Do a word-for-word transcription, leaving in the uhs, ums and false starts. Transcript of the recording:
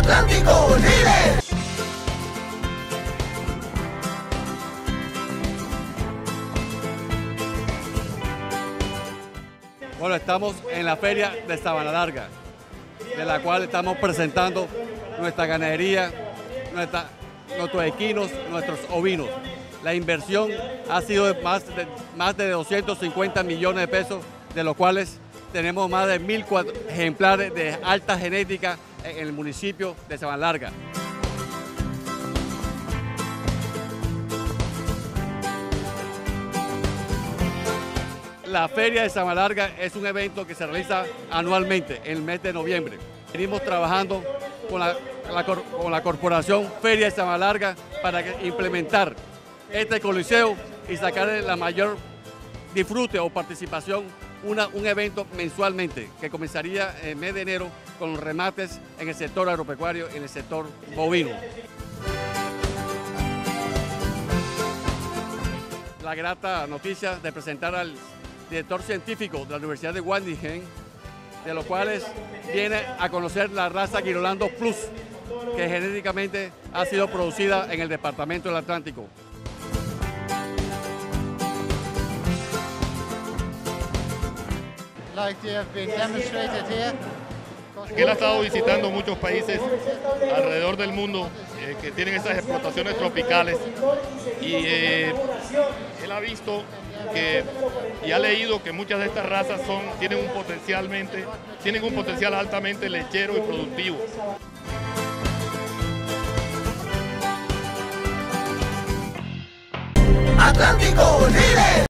Atlántico líder. Bueno, estamos en la feria de Sabana Larga, de la cual estamos presentando nuestra ganadería, nuestra, nuestros equinos, nuestros ovinos. La inversión ha sido de más, de más de doscientos cincuenta millones de pesos, de los cuales tenemos más de mil ejemplares de alta genética en el municipio de Sabana Larga. La Feria de Sabana Larga es un evento que se realiza anualmente en el mes de noviembre. Venimos trabajando con la, la, con la corporación Feria de Sabana Larga para que, implementar este coliseo y sacarle la mayor disfrute o participación, una, un evento mensualmente que comenzaría en el mes de enero con los remates en el sector agropecuario y en el sector bovino. La grata noticia de presentar al director científico de la Universidad de Wageningen, de los cuales viene a conocer la raza Girolando Plus, que genéticamente ha sido producida en el departamento del Atlántico. Él ha estado visitando muchos países alrededor del mundo eh, que tienen esas explotaciones tropicales y eh, él ha visto que, y ha leído que muchas de estas razas son, tienen, un potencialmente, tienen un potencial altamente lechero y productivo. Atlántico líder.